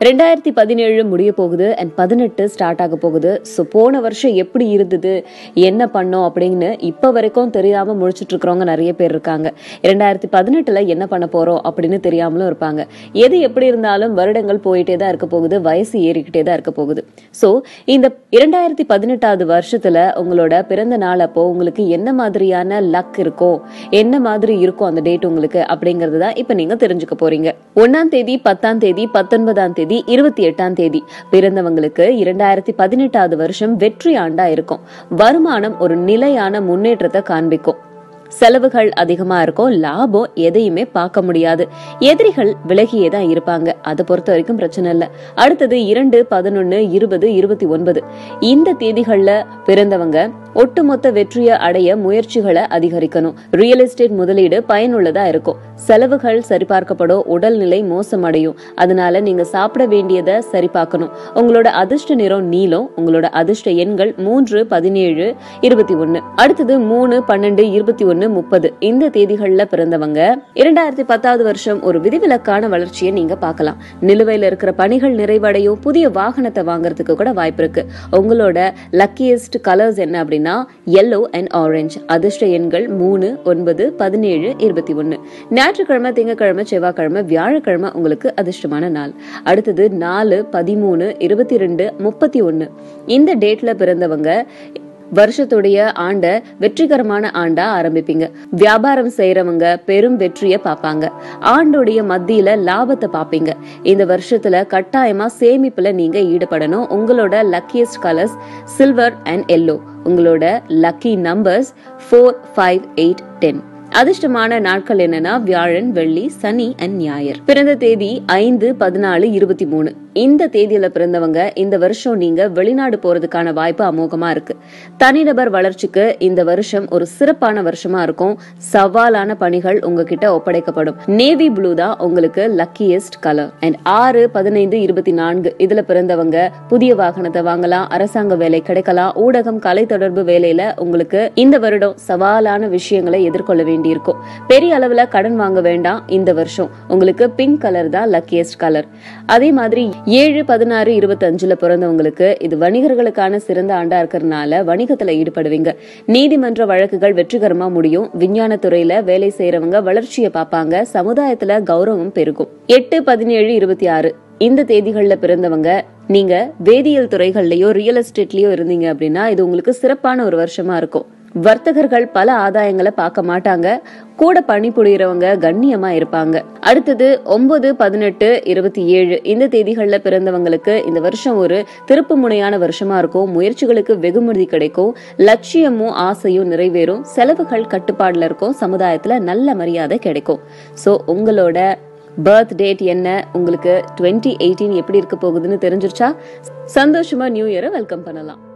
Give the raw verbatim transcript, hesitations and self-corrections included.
ரெண்டாயிரத்தி பதினேழு முடிய போகுது அண்ட் பதினெட்டு ஸ்டார்ட் ஆக போகுது. ஸோ போன வருஷம் எப்படி இருந்தது, என்ன பண்ணோம் அப்படின்னு இப்போ வரைக்கும் தெரியாம முடிச்சுட்டு இருக்கிறவங்க நிறைய பேர் இருக்காங்க. இரண்டாயிரத்தி பதினெட்டுல என்ன பண்ண போறோம் அப்படின்னு தெரியாமலும் இருப்பாங்க. எது எப்படி இருந்தாலும் வருடங்கள் போயிட்டே தான் இருக்க போகுது, வயசு ஏறிக்கிட்டே தான் இருக்க போகுது. ஸோ இந்த இரண்டாயிரத்தி பதினெட்டாவது வருஷத்துல உங்களோட பிறந்த நாள் அப்போ உங்களுக்கு என்ன மாதிரியான லக் இருக்கும், என்ன மாதிரி இருக்கும் அந்த டேட் உங்களுக்கு அப்படிங்கறது தான் இப்ப நீங்க தெரிஞ்சுக்க போறீங்க. ஒன்னாம் தேதி, பத்தாம் தேதி, பத்தொன்பதாம் தேதி, இருபத்தி எட்டாம் தேதி பிறந்தவங்களுக்கு இரண்டாயிரத்தி பதினெட்டாவது வருஷம் வெற்றி ஆண்டா இருக்கும். வருமானம் ஒரு நிலையான முன்னேற்றத்தை காண்பிக்கும். செலவுகள் அதிகமா இருக்கும், லாபம் எதையுமே பார்க்க முடியாது. எதிரிகள் விலகியே தான் இருப்பாங்க, அதை பொறுத்த வரைக்கும் பிரச்சனை இல்ல. அடுத்தது இரண்டு, பதினொன்னு, இருபது, இருபத்தி ஒன்பது இந்த தேதிகள்ல பிறந்தவங்க ஒட்டுமொத்த வெற்றியை அடைய முயற்சிகளை அதிகரிக்கணும். ரியல் எஸ்டேட் முதலீடு பயனுள்ளதா இருக்கும். செலவுகள் சரிபார்க்கப்படும், உடல்நிலை மோசமடையும். அதனால நீங்க சாப்பிட வேண்டியதை சரி பார்க்கணும். உங்களோட அதிர்ஷ்ட நிறம் நீலம். உங்களோட அதிர்ஷ்ட எண்கள் மூன்று, பதினேழு, இருபத்தி ஒன்னு. அடுத்தது மூணு, பன்னெண்டு, இருபத்தி ஒன்னு, முப்பது இந்த தேதிகள்ல பிறந்தவங்க இரண்டாயிரத்தி பத்தாவது வருஷம் ஒரு விதிவிலக்கான வளர்ச்சியை நீங்க பார்க்கலாம். நிலுவையில இருக்கிற பணிகள் நிறைவடையும். புதிய வாகனத்தை வாங்குறதுக்கு கூட வாய்ப்பு இருக்கு. உங்களோட லக்கியஸ்ட் கலர்ஸ் என்ன அப்படின்னா yellow and orange. அதிர்ஷ்ட எண்கள் மூணு, ஒன்பது, பதினேழு, இருபத்தி ஒன்னு. ஞாயிற்றுக்கிழமை, திங்கக்கிழமை, செவ்வாய்க்கிழமை, வியாழக்கிழமை உங்களுக்கு அதிர்ஷ்டமான நாள். அடுத்தது நாலு, பதிமூணு, இருபத்தி ரெண்டு, முப்பத்தி ஒன்னு இந்த டேட்ல பிறந்தவங்க வருஷத்துடைய ஆண்ட வெற்றிகரமான ஆண்டா ஆரம்பிப்பீங்க. வியாபாரம் செய்யறவங்க பெரும் வெற்றிய பாப்பாங்க. ஆண்டுடைய மத்தியில லாபத்தை பாப்பீங்க. இந்த வருஷத்துல கட்டாயமா சேமிப்புல நீங்க ஈடுபடணும். உங்களோட luckiest colours silver and yellow. உங்களோட lucky numbers four, five, eight, ten. அதிர்ஷ்டமான நாட்கள் என்னன்னா வியாழன், வெள்ளி, சனி அண்ட் ஞாயிறு. பிறந்த தேதி ஐந்து, பதினாலு, இருபத்தி மூணு இந்த தேதியில பிறந்தவங்க இந்த வருஷம் நீங்க வெளிநாடு போறதுக்கான வாய்ப்பு அமோகமா இருக்கு. தனிநபர் வளர்ச்சிக்கு இந்த வருஷம் ஒரு சிறப்பான வருஷமா இருக்கும். சவாலான பணிகள் உங்ககிட்ட ஒப்படைக்கப்படும். நேவி ப்ளூ தான் உங்களுக்கு லக்கியஸ்ட் கலர். அண்ட் ஆறு, பதினைந்து, இருபத்தி நான்கு இதுல பிறந்தவங்க புதிய வாகனத்தை வாங்கலாம், அரசாங்க வேலை கிடைக்கலாம், ஊடகம், கலை தொடர்பு வேலையில உங்களுக்கு இந்த வருடம் சவாலான விஷயங்களை எதிர்கொள்ள வேண்டியிருக்கும். பெரிய அளவுல கடன் வாங்க வேண்டாம். இந்த வருஷம் உங்களுக்கு பிங்க் கலர் தான் லக்கியஸ்ட் கலர். அதே மாதிரி ஏழு, பதினாறு, இருபத்தி அஞ்சுல பிறந்தவங்களுக்கு இது வணிகர்களுக்கான சிறந்த ஆண்டா இருக்கிறதுனால வணிகத்துல ஈடுபடுவீங்க. நீதிமன்ற வழக்குகள் வெற்றிகரமா முடியும். விஞ்ஞான துறையில வேலை செய்யறவங்க வளர்ச்சியை பார்ப்பாங்க. சமுதாயத்துல கௌரவம் பெருகும். எட்டு, பதினேழு, இருபத்தி ஆறு இந்த தேதிகள்ல பிறந்தவங்க நீங்க வேதியியல் துறைகள்லயோ ரியல் எஸ்டேட்லயோ இருந்தீங்க அப்படின்னா இது உங்களுக்கு சிறப்பான ஒரு வருஷமா இருக்கும். வர்த்தகர்கள் பல ஆதாயங்களை பார்க்க மாட்டாங்க. கூட பணிபுரியறவங்க கண்ணியமா இருப்பாங்க. அடுத்தது ஒன்பது, பதினெட்டு, இருபத்தி ஏழு இந்த தேதிகள்ல பிறந்தவங்களுக்கு இந்த வருஷம் ஒரு திருப்பு முனையான வருஷமா இருக்கும். முயற்சிகளுக்கு வெகுமதி கிடைக்கும். லட்சியமும் ஆசையும் நிறைவேறும். செலவுகள் கட்டுப்பாடுல இருக்கும். சமுதாயத்துல நல்ல மரியாதை கிடைக்கும். சோ உங்களோட பர்த் டேட் என்ன, உங்களுக்கு டுவெண்ட்டி எயிட்டீன் எப்படி இருக்க போகுதுன்னு தெரிஞ்சிருச்சா? சந்தோஷமா நியூ இயரை வெல்கம் பண்ணலாம்.